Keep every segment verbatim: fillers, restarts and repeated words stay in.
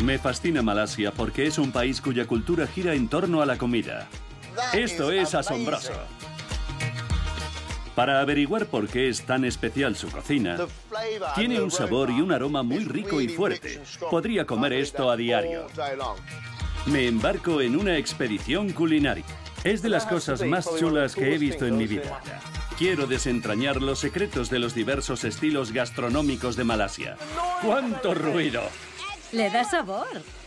Me fascina Malasia porque es un país cuya cultura gira en torno a la comida. Esto es asombroso. Para averiguar por qué es tan especial su cocina, tiene un sabor y un aroma muy rico y fuerte. Podría comer esto a diario. Me embarco en una expedición culinaria. Es de las cosas más chulas que he visto en mi vida. Quiero desentrañar los secretos de los diversos estilos gastronómicos de Malasia. ¡Cuánto ruido! Le da sabor.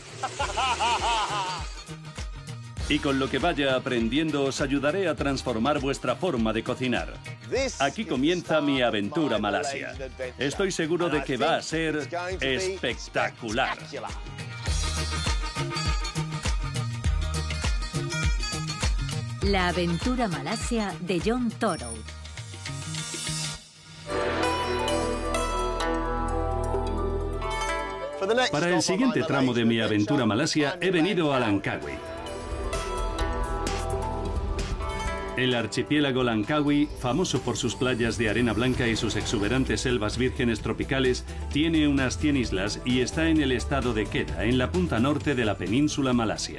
Y con lo que vaya aprendiendo os ayudaré a transformar vuestra forma de cocinar. Aquí comienza mi aventura Malasia. Estoy seguro de que va a ser espectacular. La aventura Malasia de Jon Torow. Para el siguiente tramo de mi aventura Malasia he venido a Langkawi. El archipiélago Langkawi, famoso por sus playas de arena blanca y sus exuberantes selvas vírgenes tropicales, tiene unas cien islas y está en el estado de Kedah, en la punta norte de la península Malasia.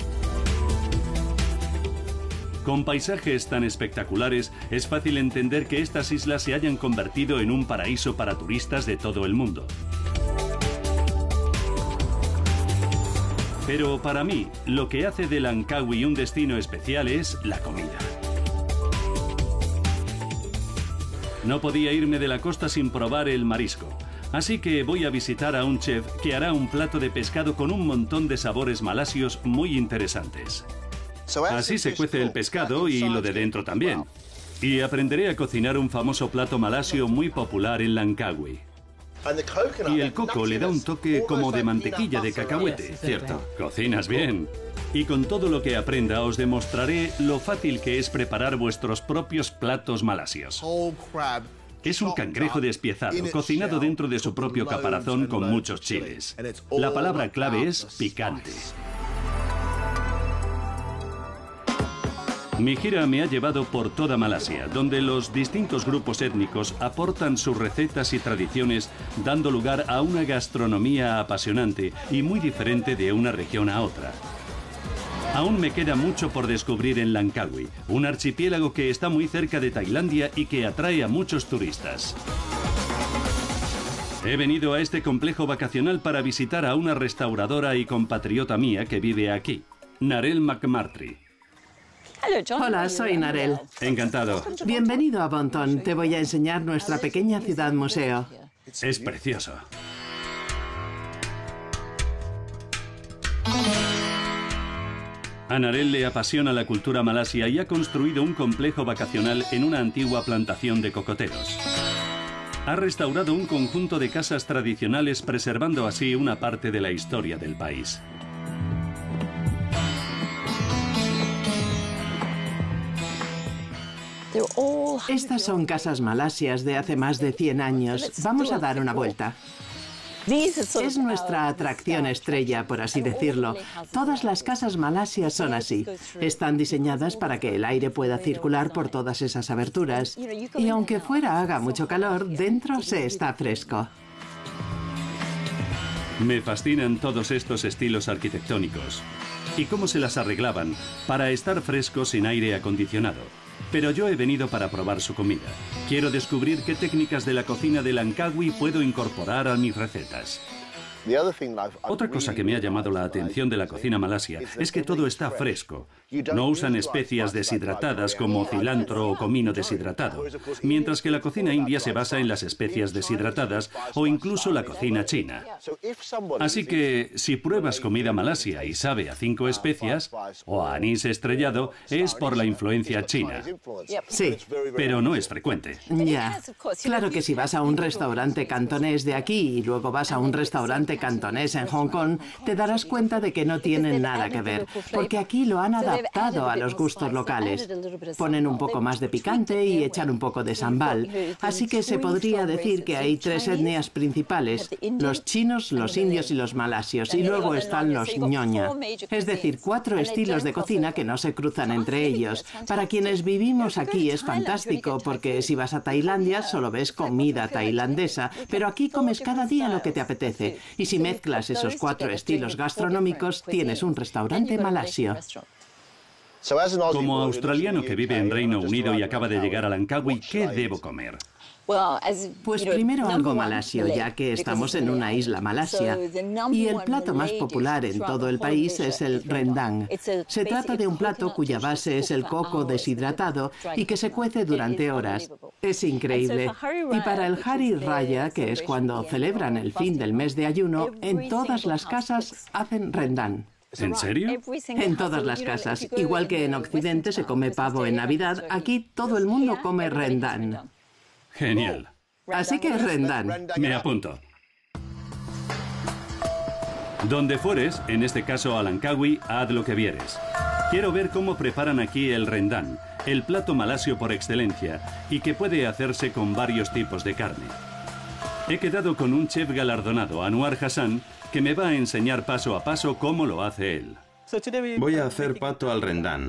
Con paisajes tan espectaculares, es fácil entender que estas islas se hayan convertido en un paraíso para turistas de todo el mundo. Pero para mí, lo que hace de Langkawi un destino especial es la comida. No podía irme de la costa sin probar el marisco, así que voy a visitar a un chef que hará un plato de pescado con un montón de sabores malasios muy interesantes. Así se cuece el pescado y lo de dentro también. Y aprenderé a cocinar un famoso plato malasio muy popular en Langkawi. Y el coco le da un toque como de mantequilla de cacahuete, ¿cierto? Cocinas bien. Y con todo lo que aprenda os demostraré lo fácil que es preparar vuestros propios platos malasios. Es un cangrejo despiezado, cocinado dentro de su propio caparazón con muchos chiles. La palabra clave es picante. Mi gira me ha llevado por toda Malasia, donde los distintos grupos étnicos aportan sus recetas y tradiciones, dando lugar a una gastronomía apasionante y muy diferente de una región a otra. Aún me queda mucho por descubrir en Langkawi, un archipiélago que está muy cerca de Tailandia y que atrae a muchos turistas. He venido a este complejo vacacional para visitar a una restauradora y compatriota mía que vive aquí, Narelle McMurtry. Hola, soy Narelle. Encantado. Bienvenido a Bon Ton. Te voy a enseñar nuestra pequeña ciudad museo. Es precioso. A Narelle le apasiona la cultura malasia y ha construido un complejo vacacional en una antigua plantación de cocoteros. Ha restaurado un conjunto de casas tradicionales, preservando así una parte de la historia del país. Estas son casas malasias de hace más de cien años. Vamos a dar una vuelta. Es nuestra atracción estrella, por así decirlo. Todas las casas malasias son así. Están diseñadas para que el aire pueda circular por todas esas aberturas. Y aunque fuera haga mucho calor, dentro se está fresco. Me fascinan todos estos estilos arquitectónicos y cómo se las arreglaban para estar frescos sin aire acondicionado. Pero yo he venido para probar su comida. Quiero descubrir qué técnicas de la cocina de Langkawi puedo incorporar a mis recetas. Otra cosa que me ha llamado la atención de la cocina malasia es que todo está fresco. No usan especias deshidratadas como cilantro o comino deshidratado, mientras que la cocina india se basa en las especias deshidratadas o incluso la cocina china. Así que si pruebas comida malasia y sabe a cinco especias o a anís estrellado, es por la influencia china. Sí. Pero no es frecuente. Ya. Claro que si vas a un restaurante cantonés de aquí y luego vas a un restaurante cantonés en Hong Kong, te darás cuenta de que no tienen nada que ver, porque aquí lo han adaptado a los gustos locales. Ponen un poco más de picante y echan un poco de sambal. Así que se podría decir que hay tres etnias principales: los chinos, los indios y los malasios, y luego están los ñoña. Es decir, cuatro estilos de cocina que no se cruzan entre ellos. Para quienes vivimos aquí es fantástico, porque si vas a Tailandia solo ves comida tailandesa, pero aquí comes cada día lo que te apetece. Y si mezclas esos cuatro estilos gastronómicos, tienes un restaurante malasio. Como australiano que vive en Reino Unido y acaba de llegar a Langkawi, ¿qué debo comer? Pues primero algo malasio, ya que estamos en una isla Malasia. Y el plato más popular en todo el país es el rendang. Se trata de un plato cuya base es el coco deshidratado y que se cuece durante horas. Es increíble. Y para el Hari Raya, que es cuando celebran el fin del mes de ayuno, en todas las casas hacen rendang. ¿En serio? En todas las casas. Igual que en Occidente se come pavo en Navidad, aquí todo el mundo come rendang. Genial. Así que rendang. Me apunto. Donde fueres, en este caso a Langkawi, haz lo que vieres. Quiero ver cómo preparan aquí el rendang, el plato malasio por excelencia, y que puede hacerse con varios tipos de carne. He quedado con un chef galardonado, Anwar Hassan, que me va a enseñar paso a paso cómo lo hace él. Voy a hacer pato al rendang.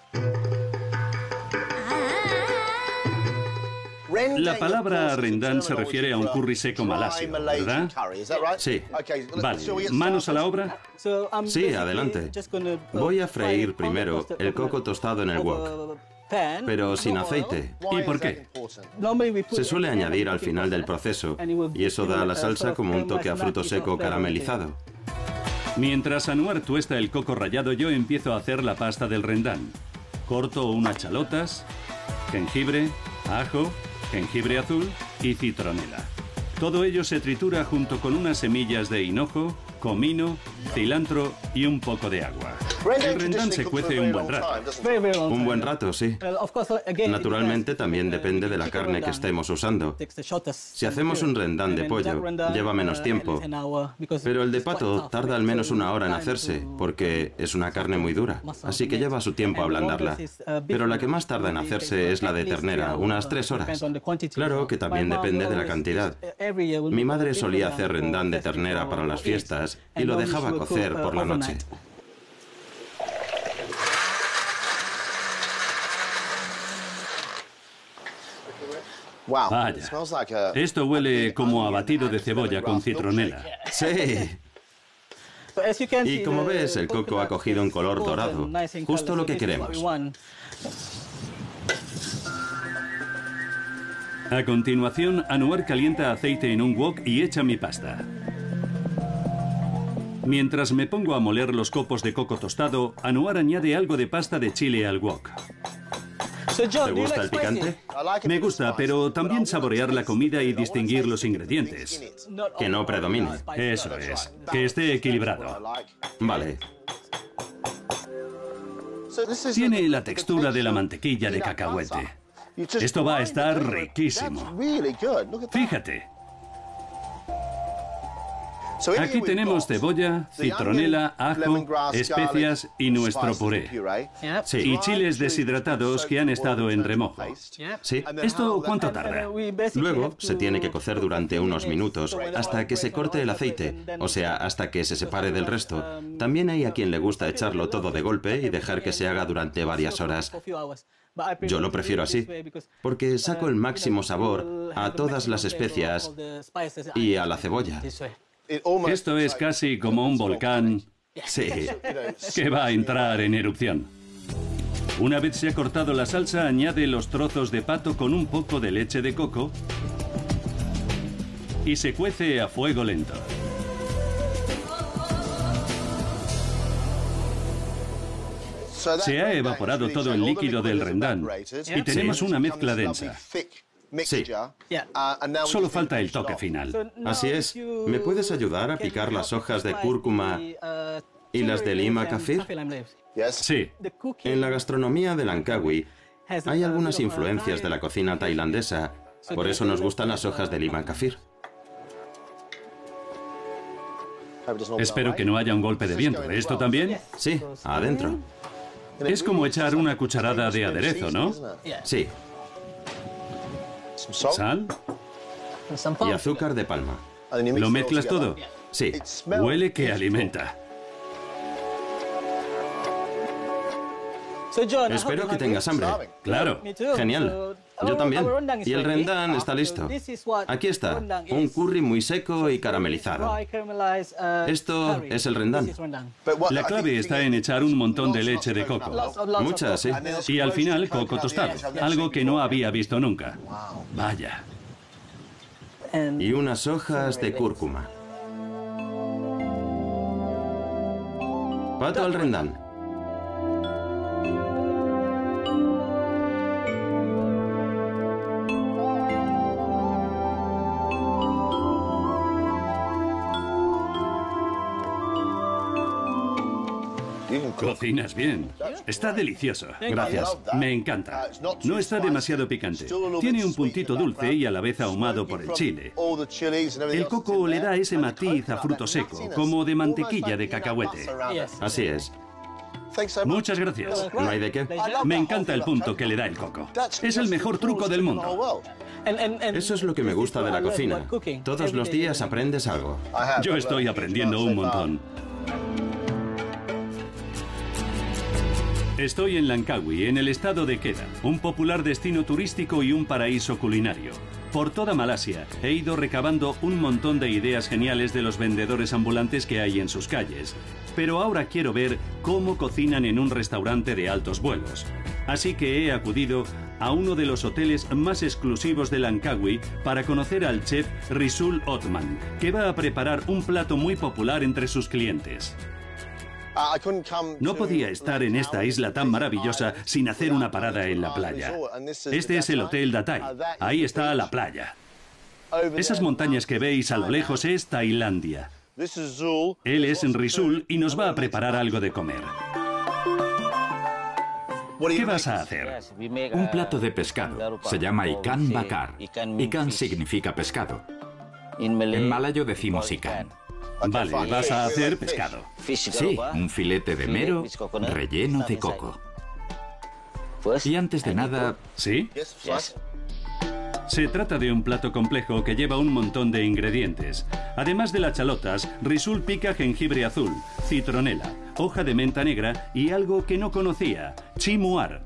La palabra rendang se refiere a un curry seco malasio, ¿verdad? Sí. Vale, ¿manos a la obra? Sí, adelante. Voy a freír primero el coco tostado en el wok, pero sin aceite. ¿Y por qué? Se suele añadir al final del proceso, y eso da a la salsa como un toque a fruto seco caramelizado. Mientras Anwar tuesta el coco rallado, yo empiezo a hacer la pasta del rendang. Corto unas chalotas, jengibre, ajo, jengibre azul y citronela. Todo ello se tritura junto con unas semillas de hinojo, comino, cilantro y un poco de agua. El rendang se cuece un buen rato. Un buen rato, sí. Naturalmente también depende de la carne que estemos usando. Si hacemos un rendang de pollo, lleva menos tiempo, pero el de pato tarda al menos una hora en hacerse, porque es una carne muy dura, así que lleva su tiempo ablandarla. Pero la que más tarda en hacerse es la de ternera, unas tres horas. Claro que también depende de la cantidad. Mi madre solía hacer rendang de ternera para las fiestas y lo dejaba cocer por la noche. Vaya, esto huele como a batido de cebolla con citronela. Sí. Y como ves, el coco ha cogido un color dorado, justo lo que queremos. A continuación, Anwar calienta aceite en un wok y echa mi pasta. Mientras me pongo a moler los copos de coco tostado, Anwar añade algo de pasta de chile al wok. ¿Te gusta el picante? Me gusta, pero también saborear la comida y distinguir los ingredientes. Que no predomine. Eso es, que esté equilibrado. Vale. Tiene la textura de la mantequilla de cacahuete. Esto va a estar riquísimo. Fíjate. Aquí tenemos cebolla, citronela, ajo, especias y nuestro puré. Sí. Y chiles deshidratados que han estado en remojo. Sí. ¿Esto cuánto tarda? Luego se tiene que cocer durante unos minutos hasta que se corte el aceite, o sea, hasta que se separe del resto. También hay a quien le gusta echarlo todo de golpe y dejar que se haga durante varias horas. Yo lo prefiero así, porque saco el máximo sabor a todas las especias y a la cebolla. Esto es casi como un volcán, Sí. que va a entrar en erupción. Una vez se ha cortado la salsa, añade los trozos de pato con un poco de leche de coco y se cuece a fuego lento. Se ha evaporado todo el líquido del rendang y tenemos una mezcla densa. Sí. Solo falta el toque final. Así es. ¿Me puedes ayudar a picar las hojas de cúrcuma y las de lima kafir? Sí. En la gastronomía de Langkawi hay algunas influencias de la cocina tailandesa, por eso nos gustan las hojas de lima kafir. Espero que no haya un golpe de viento. ¿Esto también? Sí, adentro. Es como echar una cucharada de aderezo, ¿no? Sí, Sal. y azúcar de palma. ¿Lo mezclas todo? Sí. Huele que alimenta. Espero que tengas hambre. Claro. Genial. Yo también. Y el rendang está listo. Aquí está, un curry muy seco y caramelizado. Esto es el rendang. La clave está en echar un montón de leche de coco. Mucha, sí. Y al final, coco tostado. Algo que no había visto nunca. Vaya. Y unas hojas de cúrcuma. Pato al rendang. Cocinas bien. Está delicioso. Gracias. Me encanta. No está demasiado picante. Tiene un puntito dulce y a la vez ahumado por el chile. El coco le da ese matiz a fruto seco, como de mantequilla de cacahuete. Así es. Muchas gracias. No hay de qué. Me encanta el punto que le da el coco. Es el mejor truco del mundo. Eso es lo que me gusta de la cocina. Todos los días aprendes algo. Yo estoy aprendiendo un montón. Estoy en Langkawi, en el estado de Kedah, un popular destino turístico y un paraíso culinario. Por toda Malasia he ido recabando un montón de ideas geniales de los vendedores ambulantes que hay en sus calles. Pero ahora quiero ver cómo cocinan en un restaurante de altos vuelos. Así que he acudido a uno de los hoteles más exclusivos de Langkawi para conocer al chef Risul Othman, que va a preparar un plato muy popular entre sus clientes. No podía estar en esta isla tan maravillosa sin hacer una parada en la playa. Este es el Hotel Datai. Ahí está la playa. Esas montañas que veis a lo lejos es Tailandia. Él es Risul y nos va a preparar algo de comer. ¿Qué vas a hacer? Un plato de pescado. Se llama ikan bakar. Ikan significa pescado. En malayo decimos ikan. Vale, vas a hacer pescado. Sí, un filete de mero relleno de coco. Y antes de nada... ¿Sí? Se trata de un plato complejo que lleva un montón de ingredientes. Además de las chalotas, Risul pica jengibre azul, citronela, hoja de menta negra y algo que no conocía, chimuar.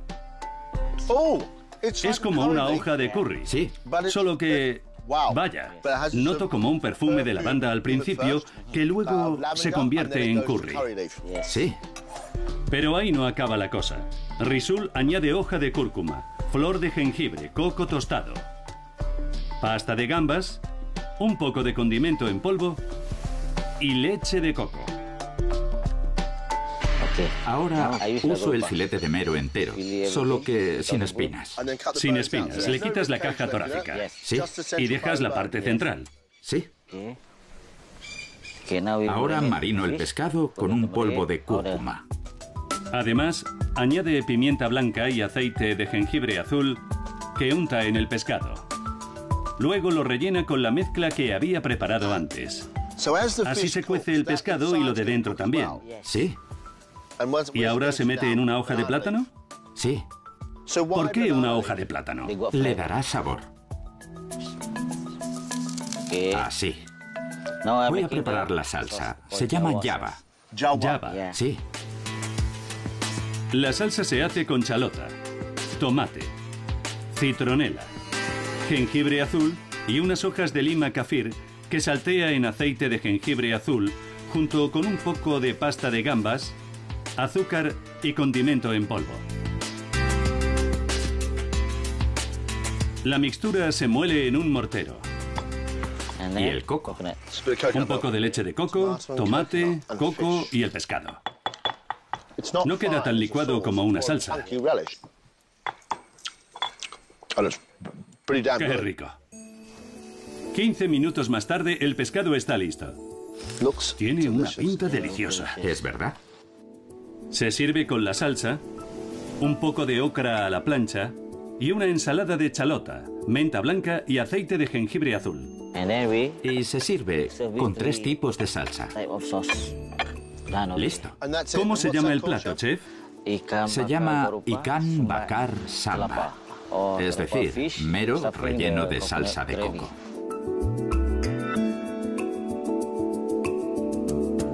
Es como una hoja de curry. Sí. Solo que... Vaya, noto como un perfume de lavanda al principio que luego se convierte en curry. Sí. Pero ahí no acaba la cosa. Risul añade hoja de cúrcuma, flor de jengibre, coco tostado, pasta de gambas, un poco de condimento en polvo y leche de coco. Ahora uso el filete de mero entero, solo que sin espinas. Sin espinas, le quitas la caja torácica. Sí. Y dejas la parte central. Sí. Ahora marino el pescado con un polvo de cúrcuma. Además, añade pimienta blanca y aceite de jengibre azul que unta en el pescado. Luego lo rellena con la mezcla que había preparado antes. Así se cuece el pescado y lo de dentro también. Sí. ¿Y ahora se mete en una hoja de plátano? Sí. ¿Por qué una hoja de plátano? Le dará sabor. Así. Voy a preparar la salsa. Se llama java. Java. Sí. La salsa se hace con chalota, tomate, citronela, jengibre azul y unas hojas de lima kafir que saltea en aceite de jengibre azul junto con un poco de pasta de gambas, azúcar y condimento en polvo. La mixtura se muele en un mortero. Y el coco. Un poco de leche de coco, tomate, coco y el pescado. No queda tan licuado como una salsa. ¡Qué rico! quince minutos más tarde, el pescado está listo. Tiene una pinta deliciosa. ¿Es verdad? Se sirve con la salsa, un poco de ocra a la plancha y una ensalada de chalota, menta blanca y aceite de jengibre azul. Y se sirve con tres tipos de salsa. Listo. ¿Cómo se llama el plato, chef? Se llama ikan bakar samba. Es decir, mero relleno de salsa de coco.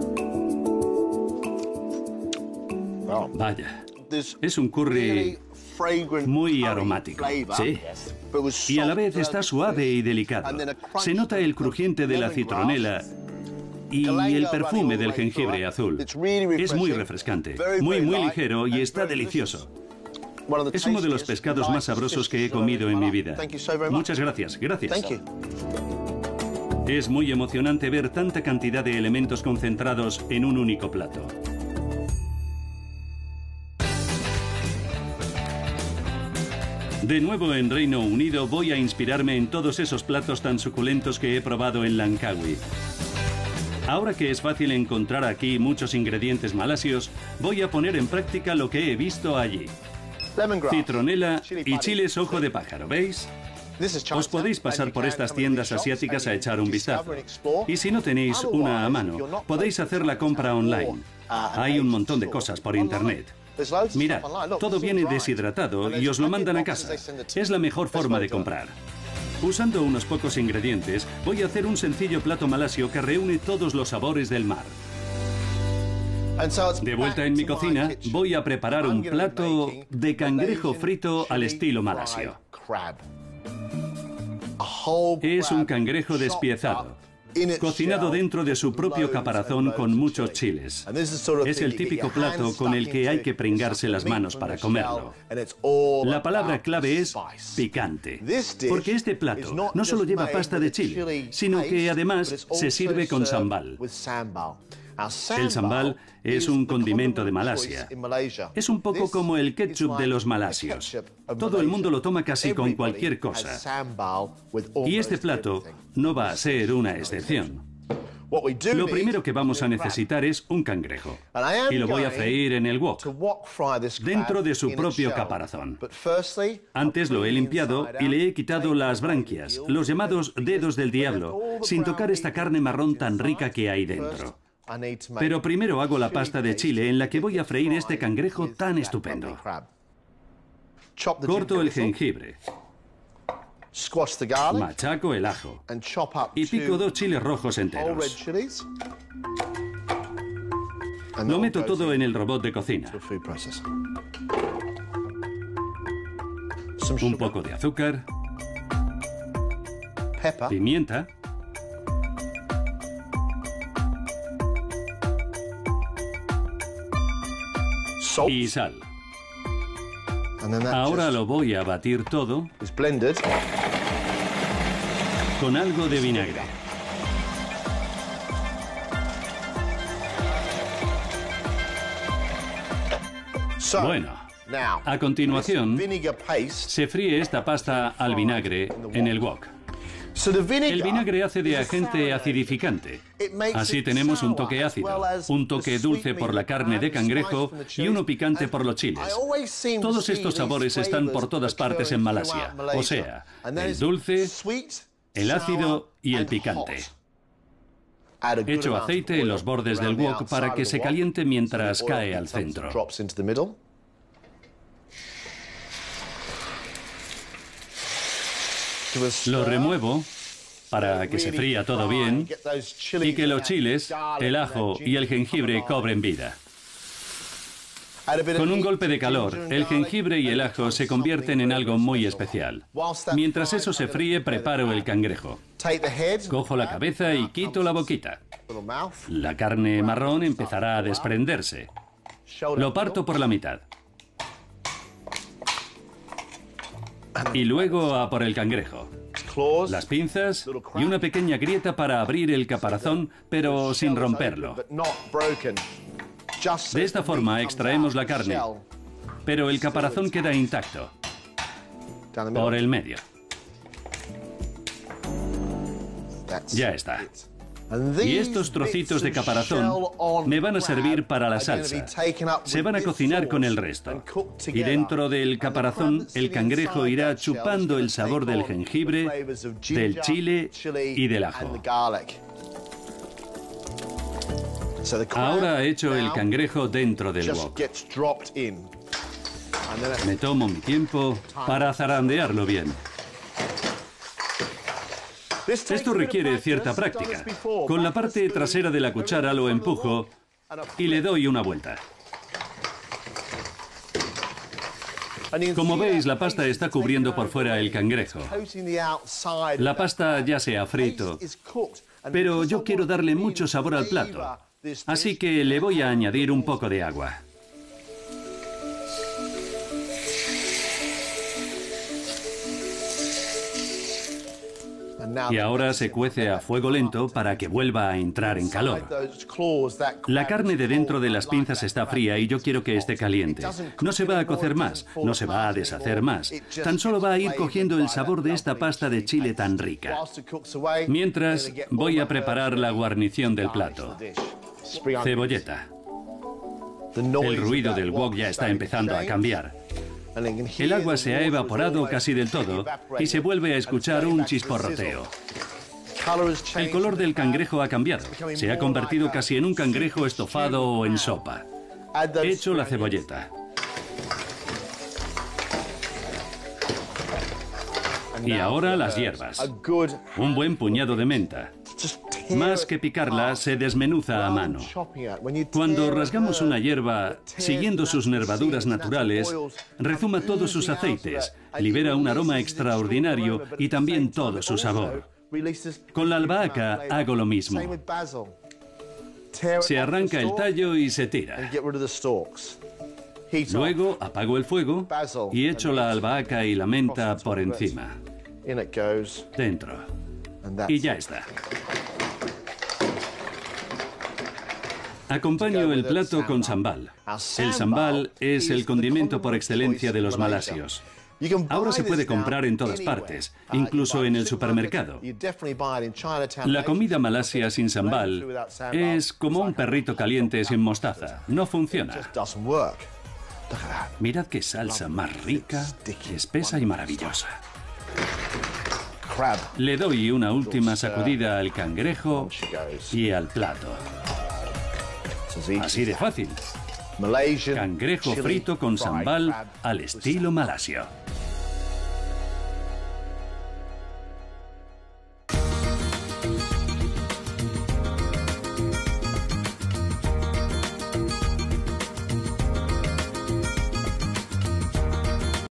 Vaya, es un curry muy aromático. Sí. Y a la vez está suave y delicado. Se nota el crujiente de la citronela y el perfume del jengibre azul. Es muy refrescante, muy, muy ligero y está delicioso. Es uno de los pescados más sabrosos que he comido en mi vida. Muchas gracias, gracias. Es muy emocionante ver tanta cantidad de elementos concentrados en un único plato. De nuevo en Reino Unido voy a inspirarme en todos esos platos tan suculentos que he probado en Langkawi. Ahora que es fácil encontrar aquí muchos ingredientes malasios, voy a poner en práctica lo que he visto allí. Citronela y chiles ojo de pájaro, ¿veis? Os podéis pasar por estas tiendas asiáticas a echar un vistazo. Y si no tenéis una a mano, podéis hacer la compra online. Hay un montón de cosas por internet. Mirad, todo viene deshidratado y os lo mandan a casa. Es la mejor forma de comprar. Usando unos pocos ingredientes, voy a hacer un sencillo plato malasio que reúne todos los sabores del mar. De vuelta en mi cocina, voy a preparar un plato de cangrejo frito al estilo malasio. Es un cangrejo despiezado, cocinado dentro de su propio caparazón con muchos chiles. Es el típico plato con el que hay que pringarse las manos para comerlo. La palabra clave es picante, porque este plato no solo lleva pasta de chile, sino que además se sirve con sambal. El sambal es un condimento de Malasia. Es un poco como el ketchup de los malasios. Todo el mundo lo toma casi con cualquier cosa. Y este plato no va a ser una excepción. Lo primero que vamos a necesitar es un cangrejo. Y lo voy a freír en el wok, dentro de su propio caparazón. Antes lo he limpiado y le he quitado las branquias, los llamados dedos del diablo, sin tocar esta carne marrón tan rica que hay dentro. Pero primero hago la pasta de chile en la que voy a freír este cangrejo tan estupendo. Corto el jengibre, machaco el ajo y pico dos chiles rojos enteros. Lo meto todo en el robot de cocina. Un poco de azúcar, pimienta, y sal. Ahora lo voy a batir todo con algo de vinagre. Bueno, a continuación se fríe esta pasta al vinagre en el wok. El vinagre hace de agente acidificante. Así tenemos un toque ácido, un toque dulce por la carne de cangrejo y uno picante por los chiles. Todos estos sabores están por todas partes en Malasia, o sea, el dulce, el ácido y el picante. Echo aceite en los bordes del wok para que se caliente mientras cae al centro. Lo remuevo para que se fría todo bien y que los chiles, el ajo y el jengibre cobren vida. Con un golpe de calor, el jengibre y el ajo se convierten en algo muy especial. Mientras eso se fríe, preparo el cangrejo. Cojo la cabeza y quito la boquita. La carne marrón empezará a desprenderse. Lo parto por la mitad. Y luego a por el cangrejo. Las pinzas y una pequeña grieta para abrir el caparazón, pero sin romperlo. De esta forma extraemos la carne, pero el caparazón queda intacto, por el medio. Ya está. Y estos trocitos de caparazón me van a servir para la salsa. Se van a cocinar con el resto. Y dentro del caparazón, el cangrejo irá chupando el sabor del jengibre, del chile y del ajo. Ahora echo el cangrejo dentro del wok. Me tomo mi tiempo para zarandearlo bien. Esto requiere cierta práctica. Con la parte trasera de la cuchara lo empujo y le doy una vuelta. Como veis, la pasta está cubriendo por fuera el cangrejo. La pasta ya se ha frito, pero yo quiero darle mucho sabor al plato, así que le voy a añadir un poco de agua. Y ahora se cuece a fuego lento para que vuelva a entrar en calor. La carne de dentro de las pinzas está fría y yo quiero que esté caliente. No se va a cocer más, no se va a deshacer más. Tan solo va a ir cogiendo el sabor de esta pasta de chile tan rica. Mientras, voy a preparar la guarnición del plato. Cebolleta. El ruido del wok ya está empezando a cambiar. El agua se ha evaporado casi del todo y se vuelve a escuchar un chisporroteo. El color del cangrejo ha cambiado. Se ha convertido casi en un cangrejo estofado o en sopa. Echo la cebolleta. Y ahora las hierbas. Un buen puñado de menta. Más que picarla, se desmenuza a mano. Cuando rasgamos una hierba, siguiendo sus nervaduras naturales, rezuma todos sus aceites, libera un aroma extraordinario y también todo su sabor. Con la albahaca hago lo mismo. Se arranca el tallo y se tira. Luego apago el fuego y echo la albahaca y la menta por encima. Dentro. Y ya está. Acompaño el plato con sambal. El sambal es el condimento por excelencia de los malasios. Ahora se puede comprar en todas partes, incluso en el supermercado. La comida malasia sin sambal es como un perrito caliente sin mostaza. No funciona. Mirad qué salsa más rica, espesa y maravillosa. Le doy una última sacudida al cangrejo y al plato. Así de fácil. Cangrejo frito con sambal al estilo malasio.